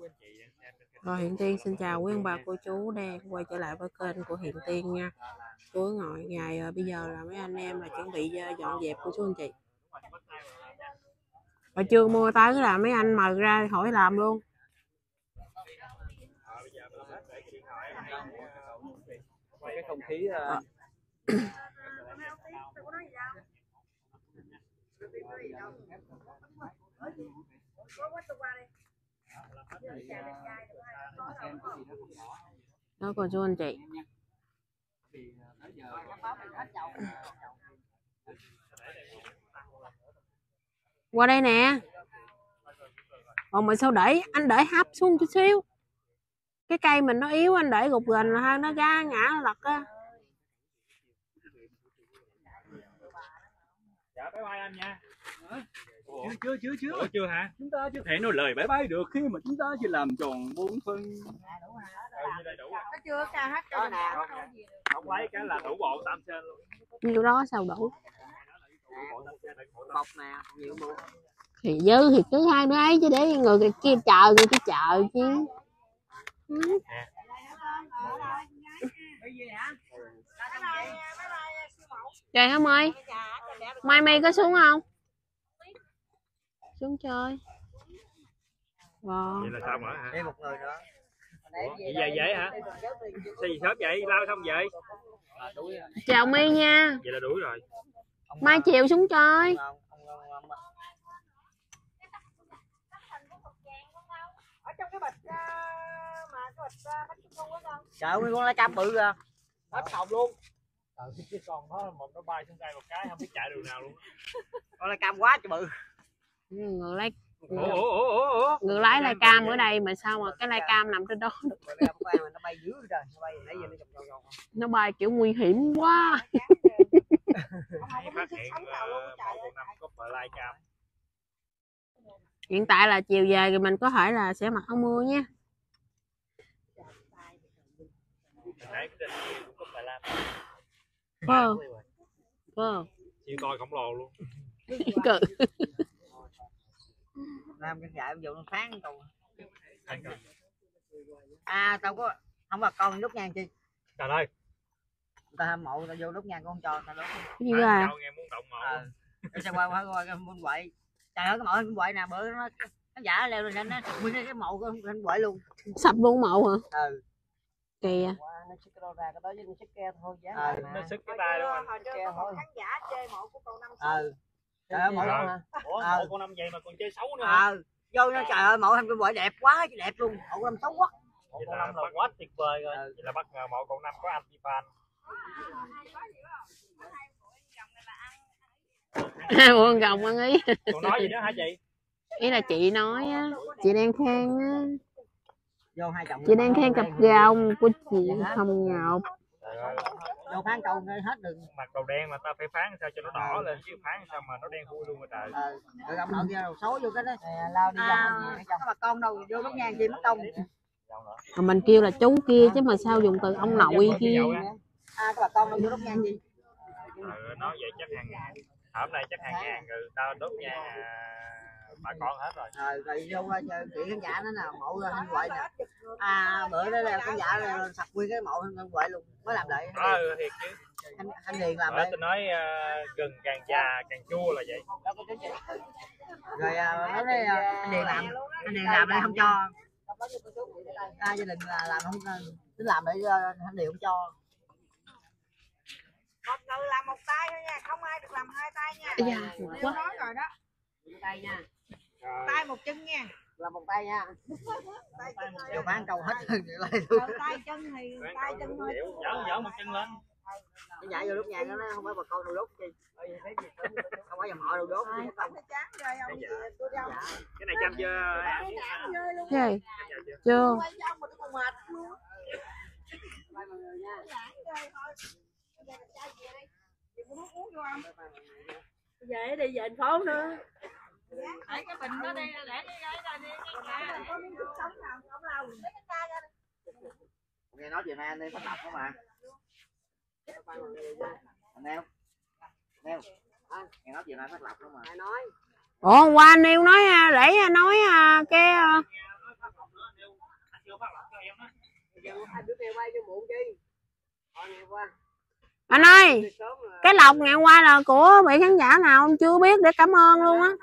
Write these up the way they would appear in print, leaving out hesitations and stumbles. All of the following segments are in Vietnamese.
Rồi Hiện Tiên xin chào quý ông bà cô chú đang quay trở lại với kênh của Hiện Tiên nha. Cuối ngày bây giờ là mấy anh em là chuẩn bị dọn dẹp của chú anh chị. Mà chưa mua tới là mấy anh mời ra hỏi làm luôn. Cái không khí đó còn chú anh chị. Qua đây nè. Còn mà sao để anh để hấp xuống chút xíu. Cái cây mình nó yếu, anh để gục gần là hơi nó ra ngã lật á. Dạ bye bye anh nha. Chưa hả? Chúng ta chưa thể nói lời bye bye được khi mà chúng ta chưa làm tròn bổn phận. Nó chưa ca hết cho nè. Không lấy cái là đủ bộ tam sen luôn. Nhiêu đó sao đủ? Bọc nè, nhiều bộ. Thì dư thì cứ hai đứa ấy chứ để người kia chờ chứ. Trời hả Mai? Mai có xuống không? Xuống chơi. Wow. Vậy là sao mở hả? Thêm một người nữa. Vậy về vậy hả? Sao gì sớm vậy? Lao xong vậy? Chào My nha. Vậy là đuổi rồi. Mai chiều xuống chơi. Ở trong cái bịch mà cái bịch bánh trung thu á con. Trời ơi, con lá cam bự ra. Hết sòng luôn. Cái con nó bay xuống cây một cái không biết chạy đường nào luôn. Con lá cam quá trời bự. Người lấy Ủa. người lái lai cam ở đây mà sao mà cái lai cam nằm trên đó được. Nó bay dưới rồi, nó bay nãy giờ nó vòng. Nó bay kiểu nguy hiểm quá. Phát hiện một năm có bờ lai cam. Hiện tại là chiều về thì mình có thể là sẽ mặc áo mưa nha. Vâng. Siêu to khổng lồ luôn. Cự. Làm cái dạy vụ nó phán tao. Tao có không bà con đốt nhang chi. Trời ơi. Người ta mộ tao vô đốt nhang con cho tao đốt. Cái gì à? Nghe muốn động mộ. Sao qua cái môn quậy. Trời ơi cái mộ hình quậy nè, bữa nó giả leo lên nó nguyên cái mộ của hình quậy luôn. Sập luôn mộ hả? Ừ. Kìa. Nó sức cái đâu ra cái đó với nó sức ke thôi giá. Nó sức cái tay luôn anh. Khán giả chơi mộ của con Năm Sáu. Trời ơi mộ hả? Ủa mộ con Năm vậy mà còn chơi xấu nữa hả? Vô nó trời ơi mộ hình quậy đẹp quá, đẹp luôn. Mộ Năm xấu quá. Mộ con Năm là quá tuyệt vời rồi. Vậy là bất ngờ mộ con Năm có anti fan. Buồn gồng ăn ý. Còn nói gì nữa hả chị? Ý là chị nói á, chị đang khen á. Chị đang khen cặp gông của chị Hồng Ngọc. Vô phán câu hết đường. Mặt đầu đen mà ta phải phán sao cho nó đỏ lên chứ phán sao mà nó đen thui luôn rồi trời. Rồi ông nội kia đầu xấu vô cái đó. Lao đi cho bà con đâu vô đốt nhang chi mất công. Mà mình kêu là chú kia chứ mà sao dùng từ ông nội kia. Các bà con đâu vô đốt nhang gì. Nói vậy chắc hàng ngàn. Hôm nay chắc hàng ngàn rồi tao đốt nhang bà con hết rồi. Rồi vô chị khán giả nó nào mộ hình quậy nè. Bữa đó là khán giả sập nguyên cái mộ hình quậy luôn mới làm lại. Thiệt chứ. Anh Điền làm lại. Tôi nói gừng càng già càng chua là vậy. Rồi nó nói anh Điền làm lại không cho. Gia đình làm không tính làm để anh Điền không cho. Một người làm một tay thôi nha, không ai được làm hai tay nha. Dạ, nói rồi đó. Một tay nha. Tay một chân nha. Làm một tay nha. Vô bán câu hết tay chân thì tay chân thôi. Dở một chân lên. Cái nhảy vô đốt nhang nó không phải bà con đâu đốt chi. Không phải dòng họ đâu đốt. Cái này chăm chưa? Cái gì? Chưa. Về đi về thành phố nữa. Cái bình đó đi để cái đi có miếng thức sống nào không lau. Nghe nói chiều nay anh đi phát tập không mà. Anh Neo. Nghe nói chiều nay phát lập không mà. Ai nói? Ủa hôm qua anh yêu nói để nói cái Anh ơi, cái lọc ngày hôm qua là của vị khán giả nào ông chưa biết để cảm ơn luôn á.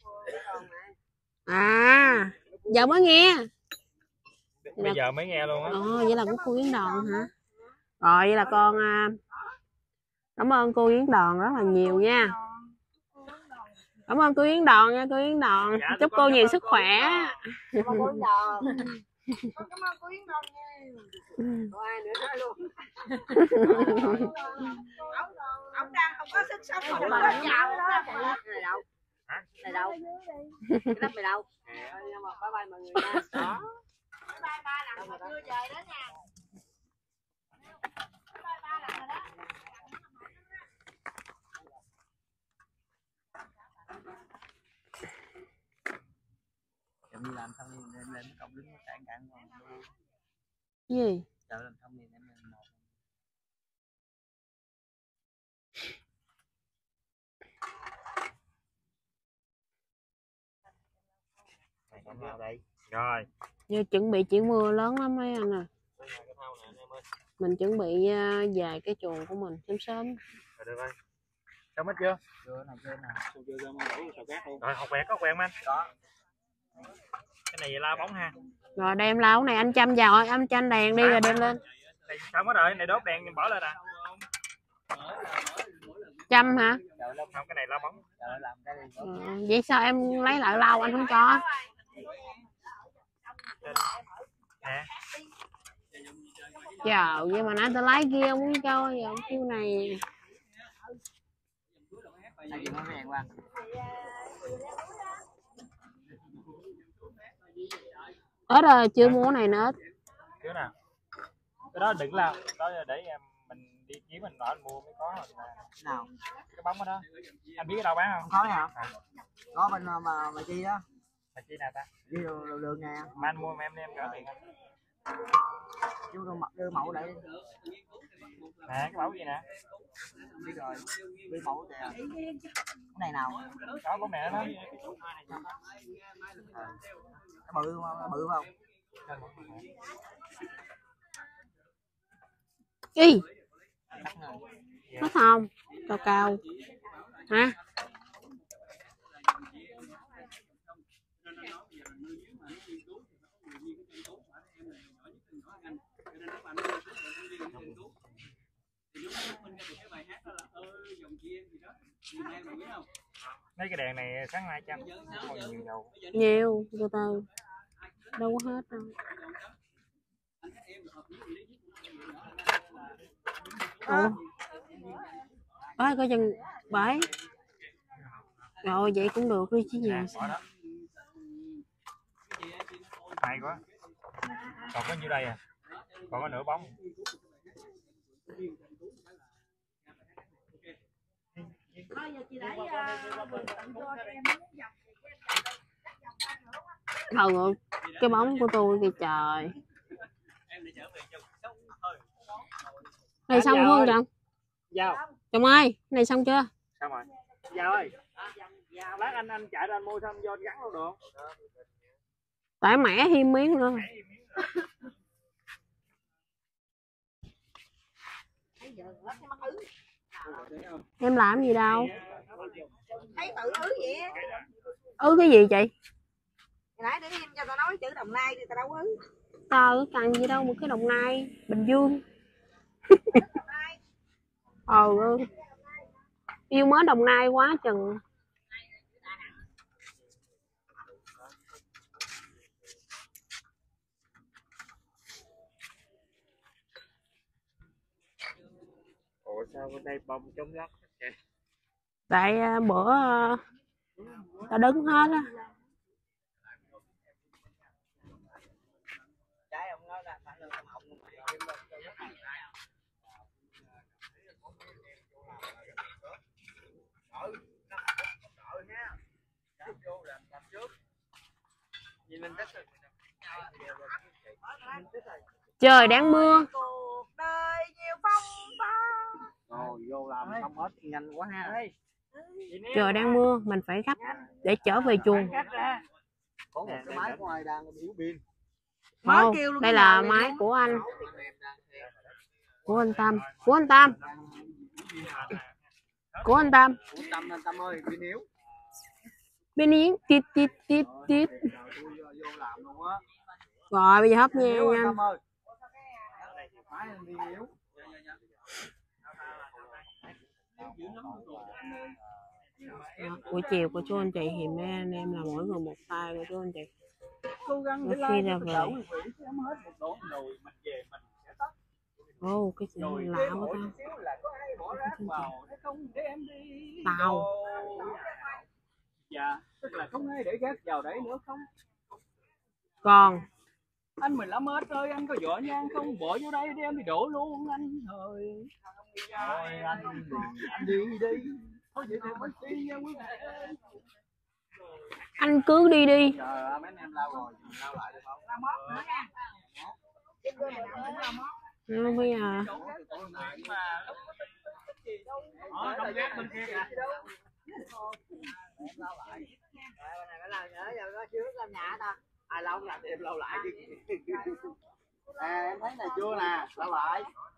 À, giờ mới nghe. Bây giờ mới nghe luôn á. Vậy là của cô Yến Đòn hả? Rồi vậy là con cảm ơn cô Yến Đòn rất là nhiều nha. Cảm ơn cô Yến Đòn nha, cô Yến Đòn. Dạ, chúc cô nhiều sức khỏe. Cảm ơn cô Yến Đòn. Cảm ơn cô Yến Đòn nha. Còn ai nữa nói luôn. Ông đang không có sức sống mà đừng có chào đó. Này đâu? Hả? Này đâu? Cái đất này đâu? Nhưng mà bye bye mọi người nha. Đó. Bye bye ba lần mà chưa về đó nha. Bye bye ba lần rồi đó. Giống như làm xong thì lên cộng đứng cản Gì? chờ làm xong thì em lên một. Nào đây? Rồi. Giờ chuẩn bị chuyển mưa lớn lắm mấy anh à. Mình chuẩn bị về cái chuồng của mình sớm sớm. Rồi được rồi. Xong hết chưa? Chưa nào chưa. Rồi học quẹt có quẹt anh. Có. Cái này la bóng ha. Rồi đem lao này anh chăm vào, anh chăm đèn đi rồi đem lên. Này xong hết rồi, này đốt đèn bỏ lên à. Chăm hả? Không, cái này la bóng. Vậy sao em lấy lại lau anh không cho? Nè. Trời, vậy mà nãy tôi lấy kia không cho, giờ ông kêu này. Ớt rồi, chưa mua này nữa. Chứ nào. Cái đó đừng làm, đó để mình đi kiếm mình nói mua mới có rồi. Nào? Cái bóng đó. Anh biết ở đâu bán không? Có hả? Có bên mà chi đó. Mà chi nào ta? Đi đường nè. Mà anh mua mà em trả tiền anh. Chú đưa mẫu lại. Nè, cái mẫu gì nè? Biết rồi. Đưa mẫu kìa. Cái này nào? Có bóng mẹ đó. Cái bự không? Ý. Có không? Cao cao. Hả? Mấy cái đèn này sáng nay trăm còn nhiều dầu. Nhiều, từ từ. Đâu có hết đâu. Ủa? Ôi, coi chừng bởi. Rồi, vậy cũng được đi chứ gì. Hay quá. Còn có nhiêu đây à? Còn có nửa bóng. Thôi cái bóng của tôi kìa trời. Này xong không chồng? Giao. Chồng ơi, này xong chưa? Xong rồi. Giao ơi. Lát anh chạy ra anh mua xong vô anh gắn luôn được. Tại mẻ thêm miếng nữa. Em làm gì đâu. Thấy tự ứ vậy. Cái gì chị? Nãy để em cho tao nói chữ Đồng Nai thì tao đâu ứ. Tao cần gì đâu một cái Đồng Nai, Bình Dương. Yêu mến Đồng Nai quá chừng. Ủa sao bên đây bông chống góc vậy? Tại bữa tao đứng hết á. Trời đang mưa. Cuộc đời nhiều phong ba. Rồi vô làm xong hết nhanh quá ha. Trời đang mưa, mình phải gấp để trở về chuồng. Có một cái máy ngoài đang biểu pin. Mới Ồ, kêu luôn đây cái là nhà máy luôn. của anh Tâm, của anh Tâm, của anh Tâm. Tâm ơi, đi níu. Bên yến tít tít tít tít. Vô làm luôn á. Rồi bây giờ hấp nha Níu anh nha. Tâm ơi. Máy anh đi níu. Buổi chiều của chú anh chị thì mấy anh em là mỗi người một tay của chú anh chị. Cố gắng để Khi like ra cho về. tất cả quý vị xem hết một đổ nồi mình về mình sẽ tắt. Ồ, cái gì Rồi lạ thêm quá mỗi ta. chút xíu là có ai bỏ rác vào để không để em đi. Tao. Dạ, tức là không ai để rác vào đấy nữa không? Còn Anh 15 mét ơi, anh có vỏ nhang không? Bỏ vô đây đi em đi đổ luôn anh ơi. Thôi anh đi đi. Thôi vậy thì mới đi nha quý vị. anh cứ đi đi. Trời mấy anh em lao rồi, lao lại được không? Lao mót nữa nha. Nó bây giờ Không ghét bên kia kìa. Ai lâu làm thì em lâu lại chứ. À em thấy này chưa nè, lâu lại.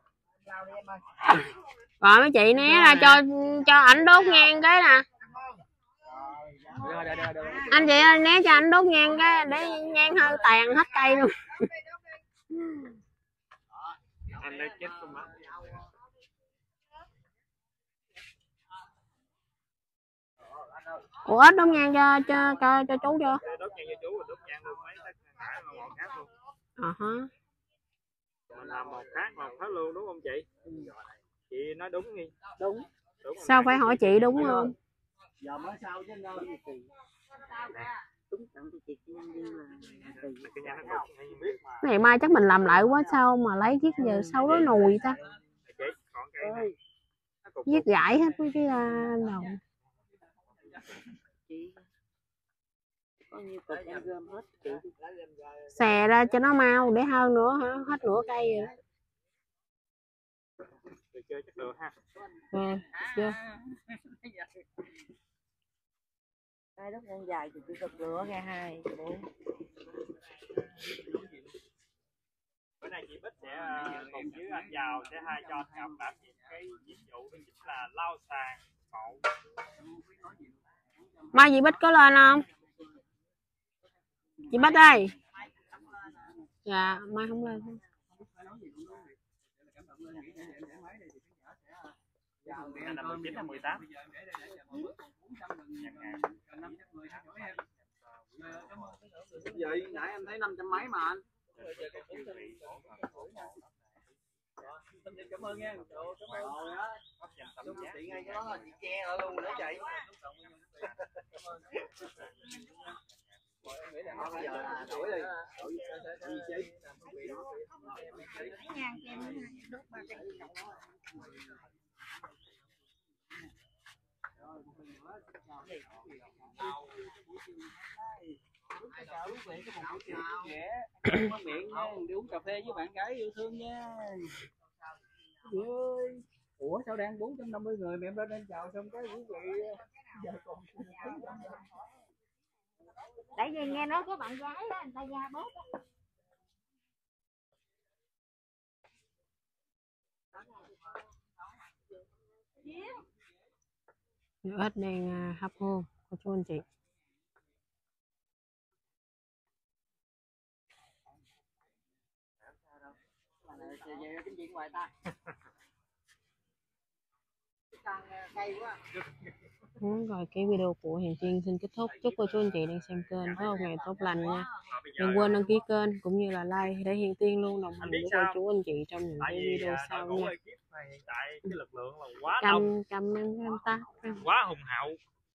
rồi mấy chị né ra cho ảnh đốt nhang cái nè. Anh chị ơi, né cho ảnh đốt nhang cái để nhang hơi tàn hết cây luôn. Anh đã chết không ạ? Ủa ít đốt nhang cho chú chưa? Đốt nhang cho chú rồi đốt nhang luôn mấy tất cả một khác luôn. Hả? Mình làm một khác luôn đúng không chị? Chị nói đúng đi. Đúng. Sao phải hỏi chị đúng không? Giờ mới sao chứ đâu gì kỳ. Đúng tặng cho chị nhân viên là Cái nhà nó cục hay biết mà. Ngày mai chắc mình làm lại quá sao mà lấy chiếc giờ sau đó nùi ta. Chị còn cái Viết gãi hết với cái đầu. có nhiều cục em gom hết chị. Xè ra cho nó mau để hơn nữa hả? Hết nửa cây rồi đó. Được chơi chắc được ha. Chưa. Hai đốt nhang dài thì chỉ cực lửa ra 2, 4. Bữa nay chị Bích sẽ cùng với anh Giàu sẽ hai cho anh Ngọc đảm nhiệm cái nhiệm vụ đó chính là lau sàn cậu. Mai chị Bích có lên không? Chị Bích ơi. Dạ mai không lên. Anh là 19 hay 18? Vậy nãy em thấy 500 mấy mà anh. Cảm ơn nha. Cảm ơn chị ngay cái đó là chị che lại luôn để chị. Bây giờ là đổi đi. Đổi gì Nhang cho em đốt 3 cây. Có miệng nha, đi uống cà phê với bạn gái yêu thương nha. Chị ơi, ủa sao đang 450 người mà em đang chào xong cái quý vị giờ còn Tại vì nghe nói có bạn gái đó, người ta ra bớt á. Ếch đang hấp hương của chú anh chị. Rồi cái video của Hiền Trinh xin kết thúc. Chúc cô chú anh chị đang xem kênh có một ngày tốt lành nha. Đừng quên đăng ký kênh cũng như là like để Hiền Tiên luôn đồng hành với cô chú anh chị trong những cái video sau nha. Hiện tại cái lực lượng là quá đông, Trăm em ta quá hùng hậu.